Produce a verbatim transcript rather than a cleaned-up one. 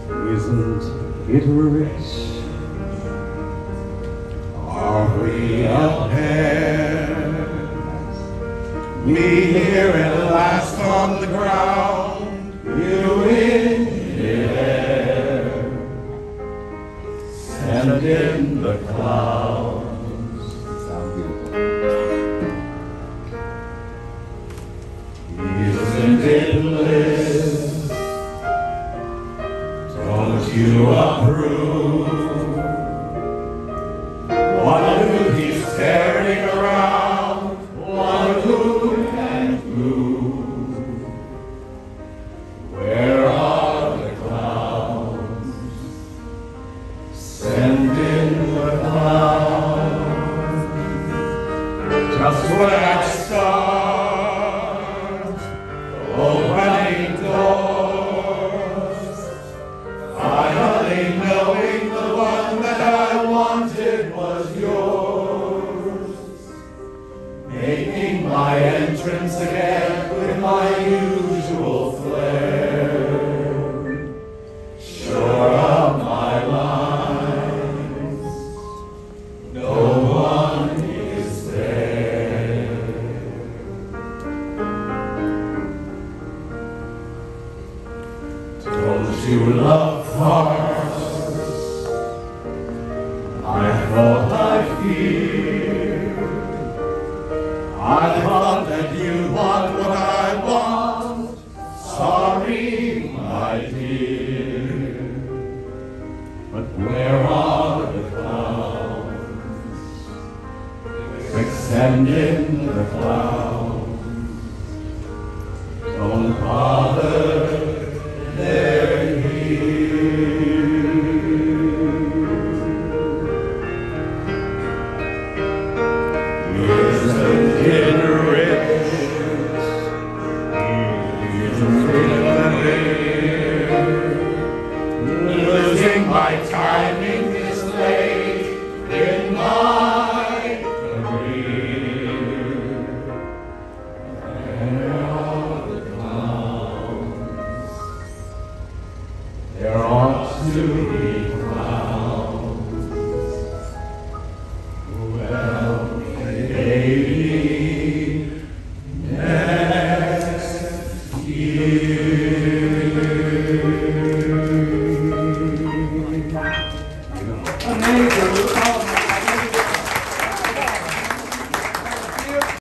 Isn't it rich? Are we a pair? Me here at last on the ground, you in the air, and in the clouds. Sound beautiful. Isn't it bliss? Don't you approve? One who keeps turning around, one who can't move. Where are the clouds? Send in the clouds. Just when I start opening doors, finally knowing the one that I wanted was yours, making my entrance again with my usual flair, sure of my lines, no one is there. Don't you love farce? I thought I feared. I thought that you want what I want. Sorry, my dear. But where are the clouds? Send in the clouds. Don't bother, they're here. Isn't it rich? Isn't it clear? Losing my time